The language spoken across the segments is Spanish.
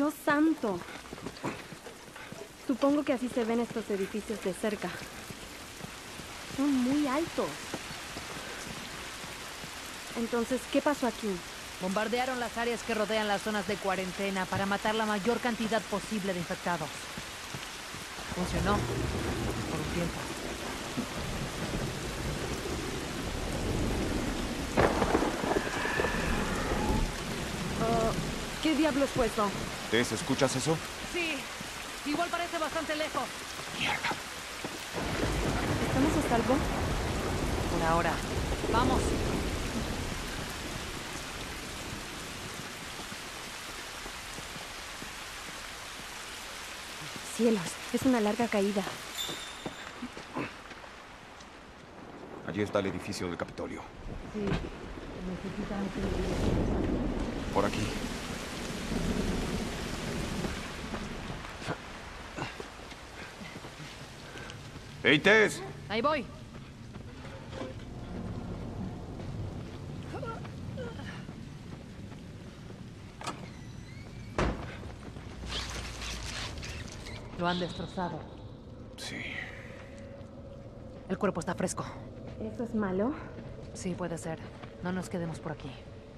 Dios santo. Supongo que así se ven estos edificios de cerca. Son muy altos. Entonces, ¿qué pasó aquí? Bombardearon las áreas que rodean las zonas de cuarentena para matar la mayor cantidad posible de infectados. Funcionó. Por un tiempo. ¿Qué diablos fue eso? ¿Tess, escuchas eso? Sí. Igual parece bastante lejos. Mierda. ¿Estamos a salvo? Por ahora. Vamos. Cielos, es una larga caída. Allí está el edificio del Capitolio. Sí. Necesitamos Por aquí. ¡Hey, Tess! Ahí voy. Lo han destrozado. Sí. El cuerpo está fresco. ¿Eso es malo? Sí, puede ser. No nos quedemos por aquí.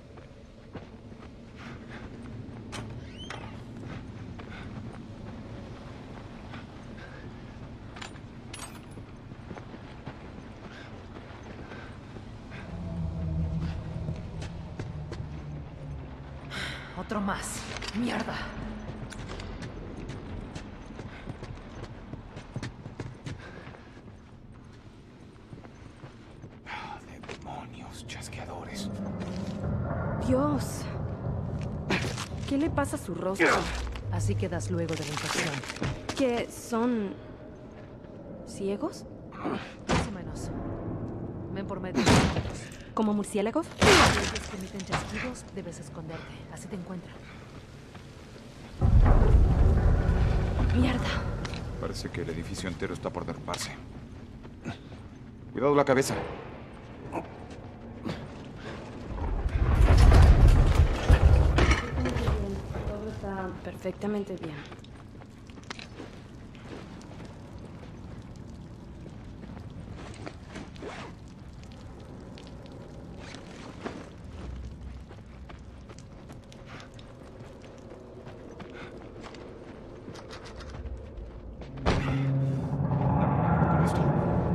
Otro más. ¡Mierda! Demonios, chasqueadores. Dios. ¿Qué le pasa a su rostro? Así quedas luego de la infección. ¿Qué son... ciegos? Más o menos. Ven por medio. ¿Como murciélagos? Si ellos que emiten chasquidos, debes esconderte. Así te encuentran. Mierda. Parece que el edificio entero está por derrumbarse. Cuidado la cabeza. Todo está perfectamente bien. Con esto.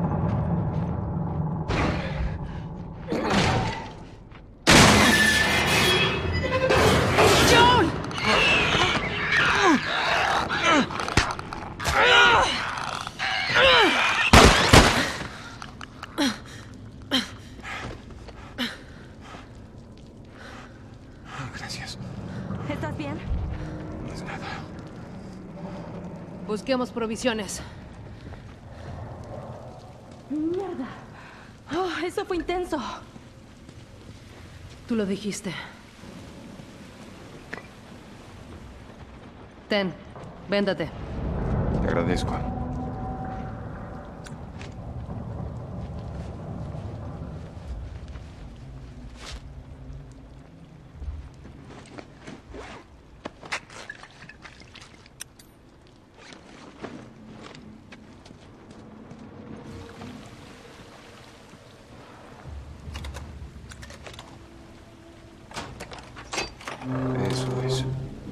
Gracias. ¿Estás bien? No es nada. Busquemos provisiones. ¡Mierda! Oh, eso fue intenso. Tú lo dijiste. Ten, véndate. Te agradezco. Eso es.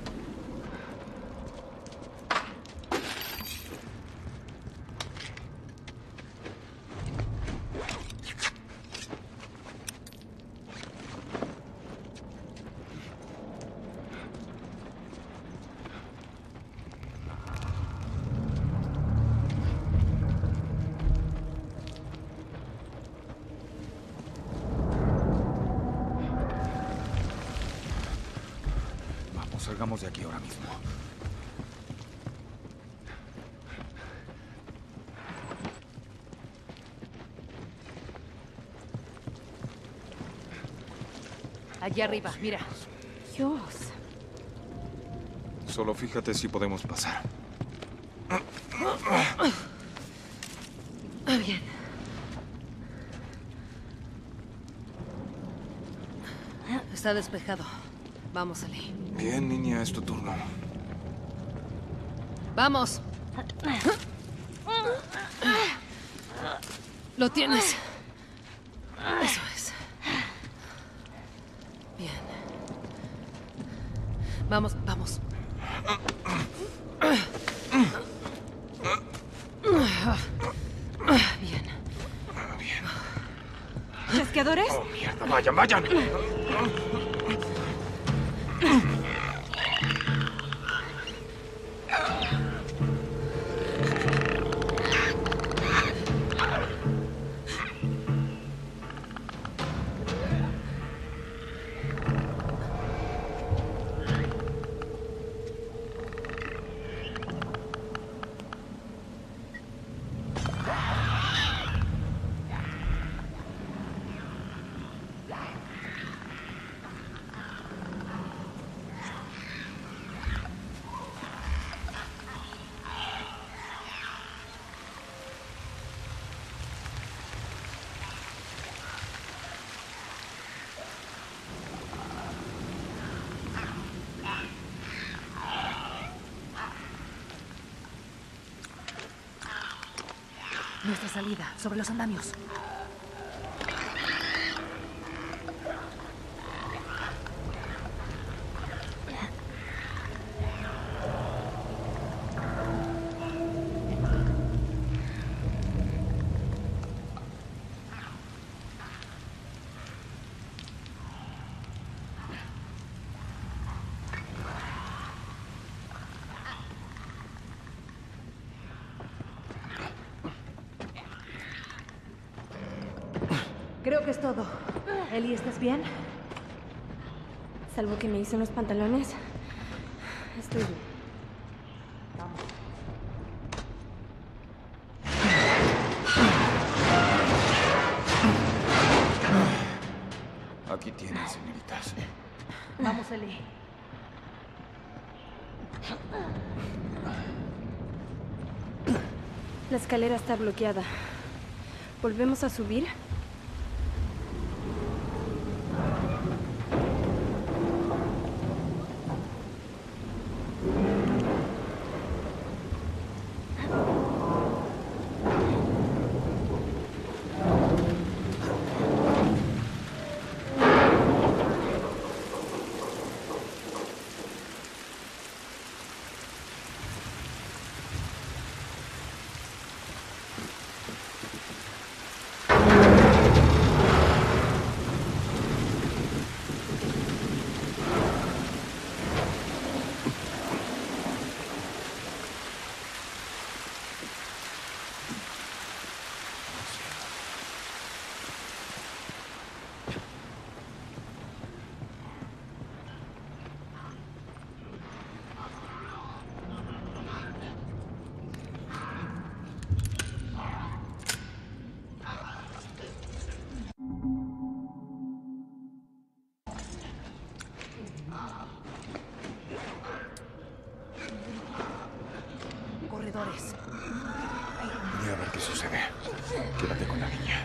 Vamos, salgamos de aquí ahora mismo. Allí arriba, mira. Dios. Solo fíjate si podemos pasar. Bien. Está despejado. Vamos, Ali. Bien, niña, es tu turno. Vamos. Lo tienes. Eso es. Bien. Vamos, vamos. Bien. ¿Chasqueadores? Oh, mierda, vayan, vayan. Nuestra salida, sobre los andamios. Creo que es todo. Ellie, ¿estás bien? Salvo que me hice unos pantalones. Estoy bien. Vamos. Aquí tienen, señoritas. Vamos, Ellie. La escalera está bloqueada. ¿Volvemos a subir? Corredores. Voy a ver qué sucede. Quédate con la niña.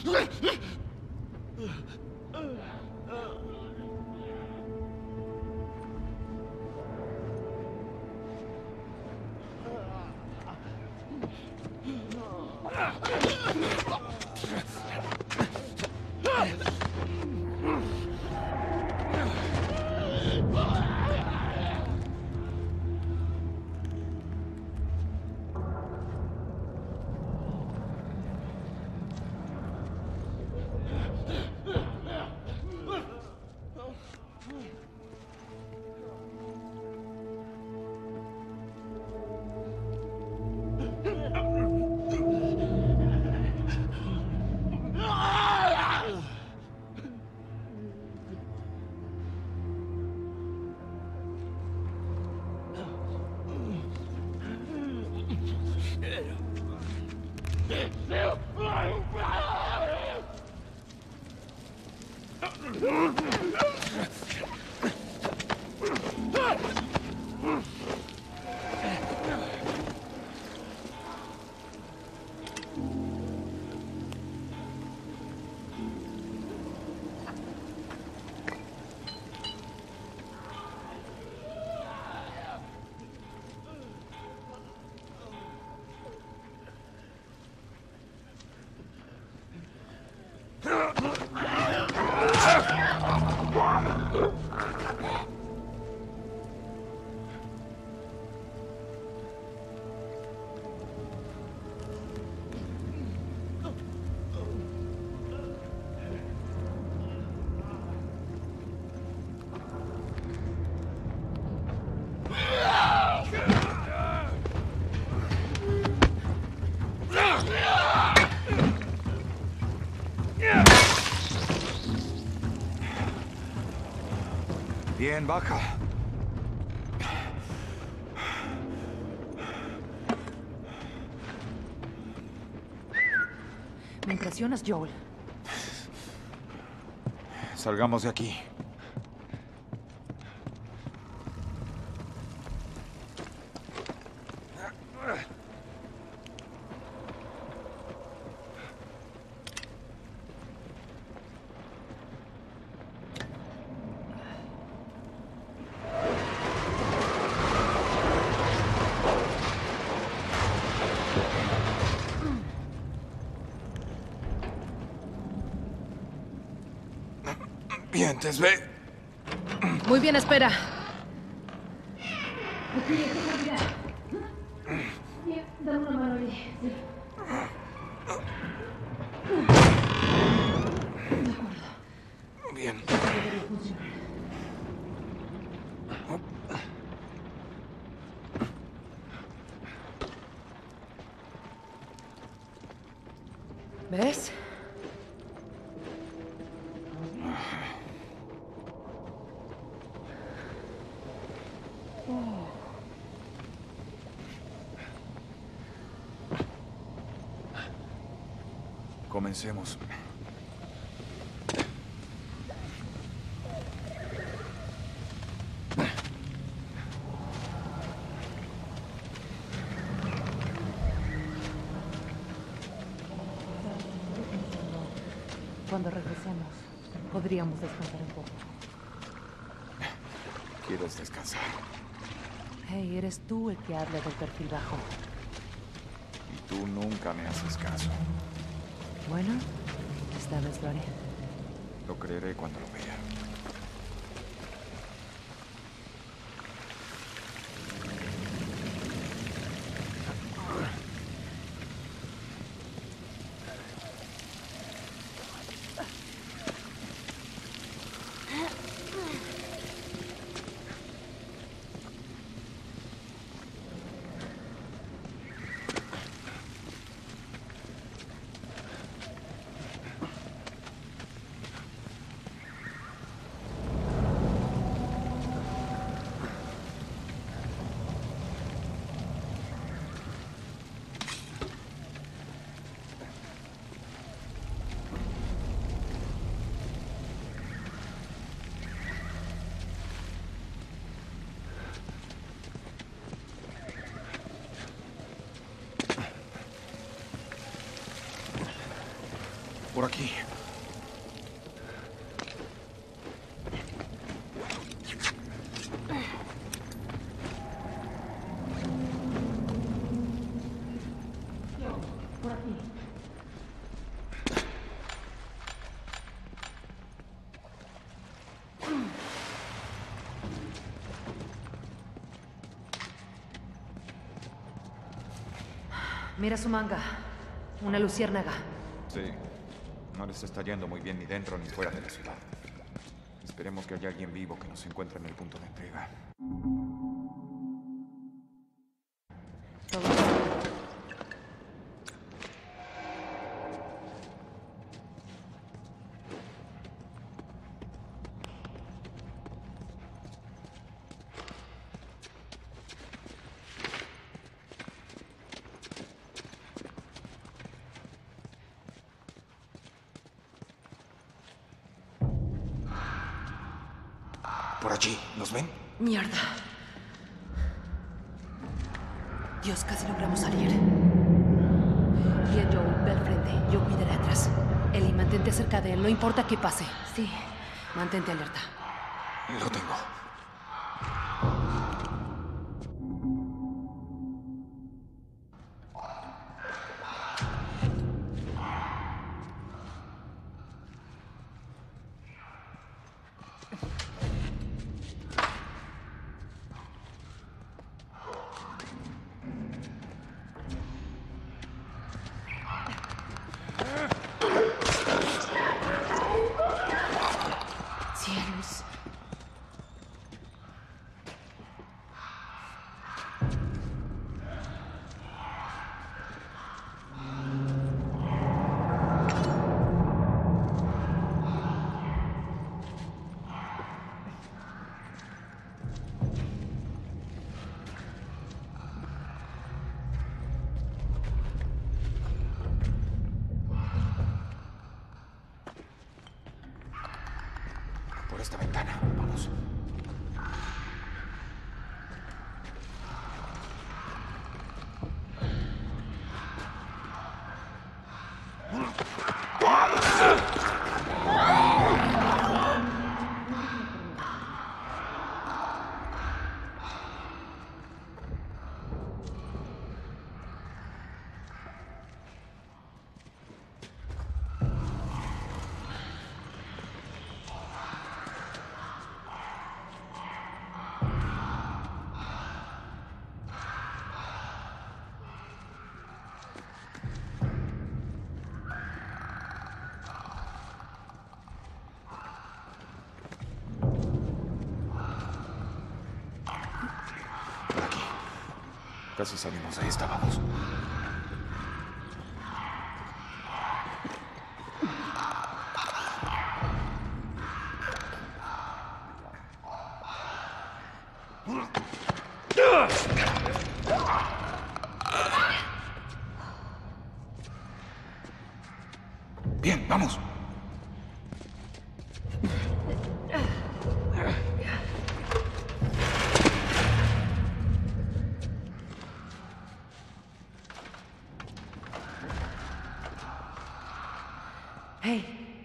Bien, baja. Me impresionas, Joel. Salgamos de aquí. Dientes, ve. Muy bien, espera. Dame una mano ahí. Bien. ¿Ves? Comencemos. Cuando regresemos, podríamos descansar un poco. ¿Quieres descansar? Hey, eres tú el que habla del perfil bajo. Y tú nunca me haces caso. Bueno, esta vez lo haré. Lo creeré cuando lo vea. Por aquí. Mira su manga. Una luciérnaga. Sí. No les está yendo muy bien ni dentro ni fuera de la ciudad. Esperemos que haya alguien vivo que nos encuentre en el punto de entrega. Por allí, ¿nos ven? Mierda. Dios, casi logramos salir. Bien, Joel, ve al frente. Yo cuidaré atrás. Ellie, mantente cerca de él, no importa qué pase. Sí. Mantente alerta. Lo tengo. Cielos. Por esta ventana. Vamos. Por aquí. Casi salimos de esta, vamos. Bien, vamos. Hey.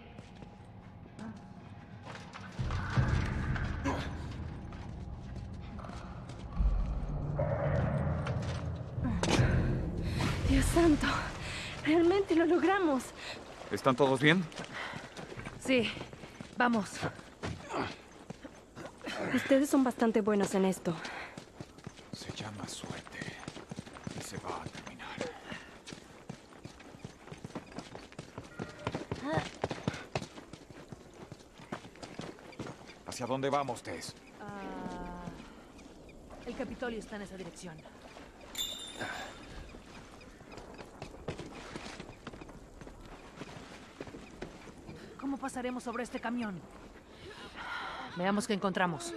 Dios santo. Realmente lo logramos. ¿Están todos bien? Sí. Vamos. Ustedes son bastante buenos en esto. Se llama suerte. Y se va a terminar. ¿Hacia dónde vamos, Tess? El Capitolio está en esa dirección. ¿Cómo pasaremos sobre este camión? Veamos qué encontramos.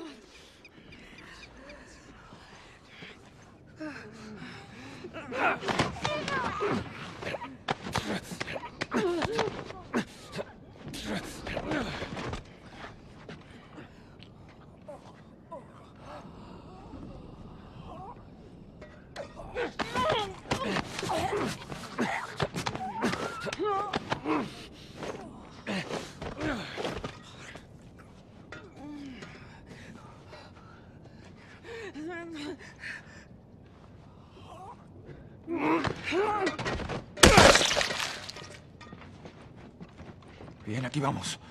Bien, aquí vamos.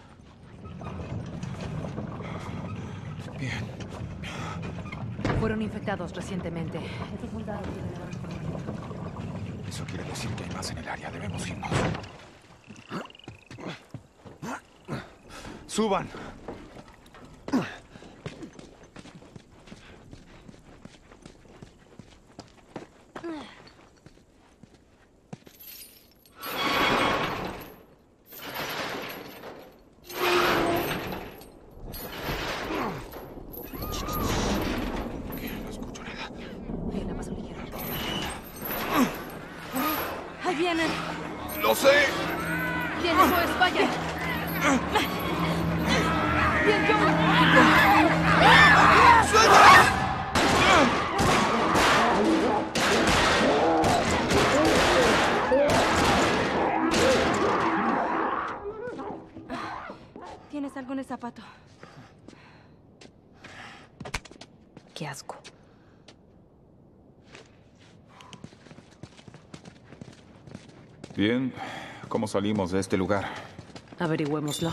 Bien. Fueron infectados recientemente. Eso quiere decir que hay más en el área. Debemos irnos. ¡Suban! No escucho nada. Bien, a paso ligero. ¡Ahí vienen! ¡Lo sé! Bien, eso es, vaya. ¡Bien, Joel! ¿Tienes algo en el zapato? Qué asco. Bien. ¿Cómo salimos de este lugar? Averigüémoslo.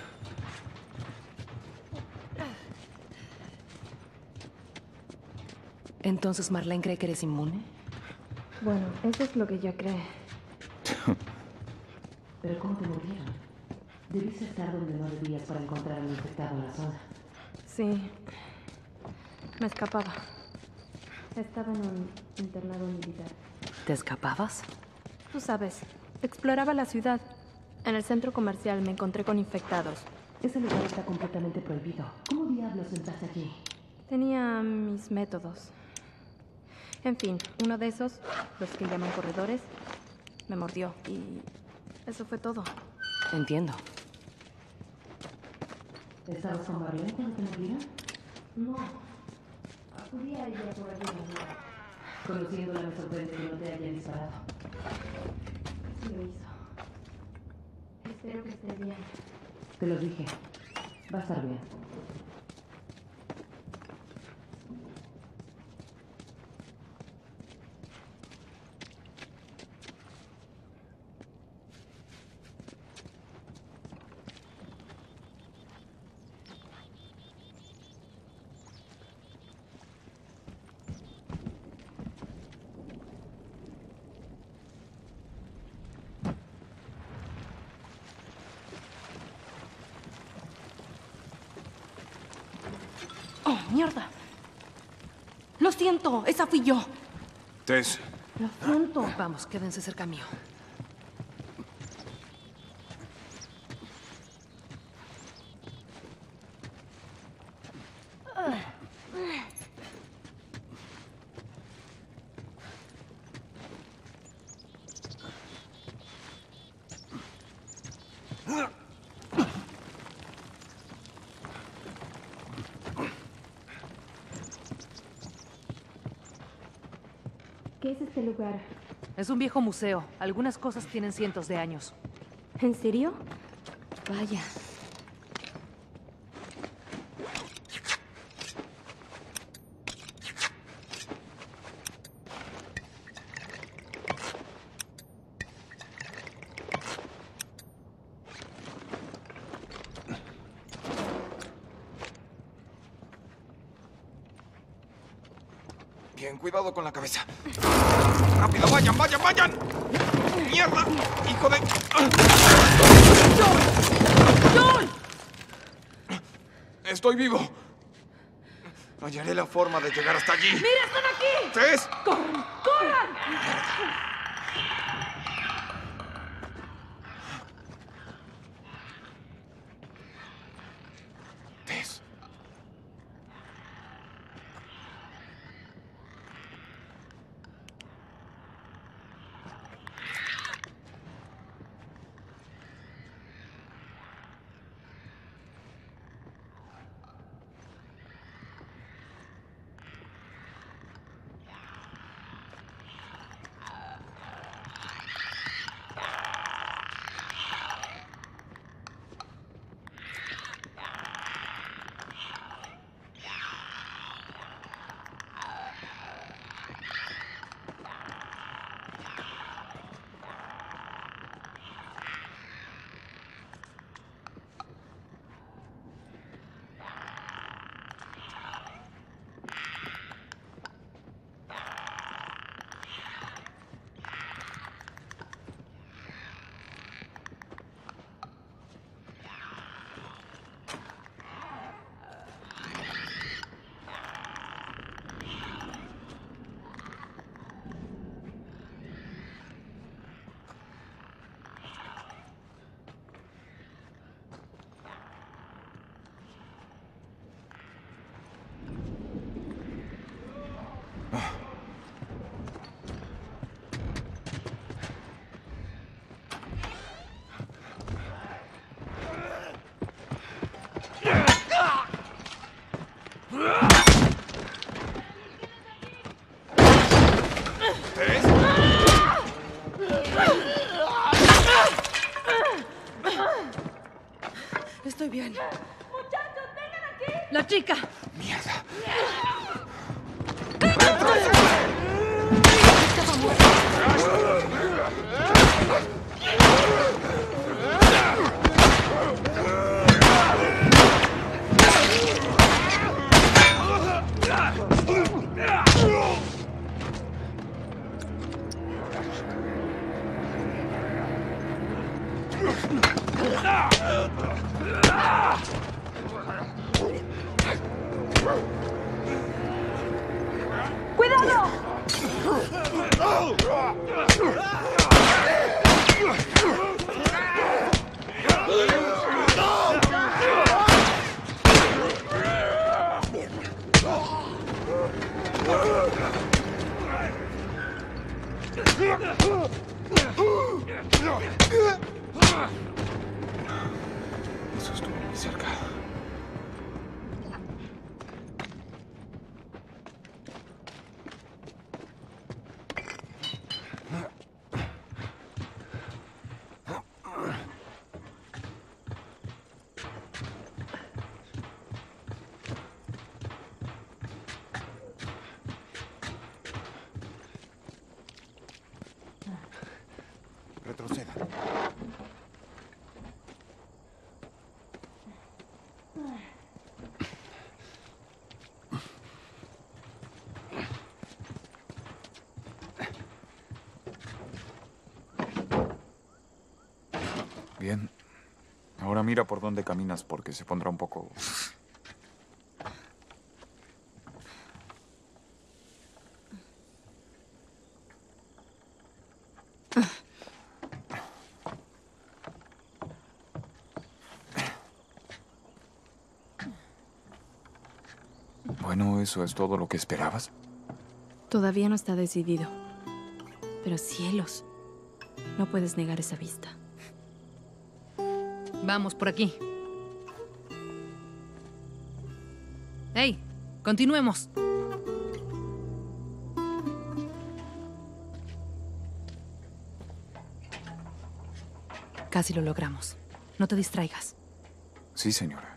Entonces, ¿Marlene cree que eres inmune? Bueno, eso es lo que ella cree. ¿Pero cómo te murieron? Debiste estar donde no debías para encontrar a un infectado en la zona. Sí. Me escapaba. Estaba en un internado militar. ¿Te escapabas? Tú sabes, exploraba la ciudad. En el centro comercial me encontré con infectados. Ese lugar está completamente prohibido. ¿Cómo diablos entraste allí? Tenía mis métodos. En fin, uno de esos, los que llaman corredores, me mordió y eso fue todo. Entiendo. ¿Estabas con Marlene cuando te mordieron? No. Acudí a ella por ayuda. Conociéndola me sorprende que no te haya disparado. Sí lo hizo. Espero que esté bien. Te lo dije. Va a estar bien. ¡Oh, mierda! Lo siento, esa fui yo. Tess. Lo siento. Vamos, quédense cerca mío. ¿Qué es este lugar? Es un viejo museo. Algunas cosas tienen cientos de años. ¿En serio? Vaya. Bien, cuidado con la cabeza. ¡Rápido, vayan, vayan, vayan! ¡Mierda! ¡Hijo de...! ¡Joel! ¡Estoy vivo! Hallaré la forma de llegar hasta allí. ¡Mira, están aquí! ¡Tess! ¡Corran! ¡Corran! Tess. estoy bien. ¡Muchachos, vengan aquí! ¡La chica! ¡Mierda! Estaba muerta. Eso estuvo muy cerca. Retroceda. Bien. Ahora mira por dónde caminas porque se pondrá un poco... Bueno, ¿eso es todo lo que esperabas? Todavía no está decidido. Pero cielos, no puedes negar esa vista. Vamos, por aquí. ¡Hey! Continuemos. Casi lo logramos. No te distraigas. Sí, señora.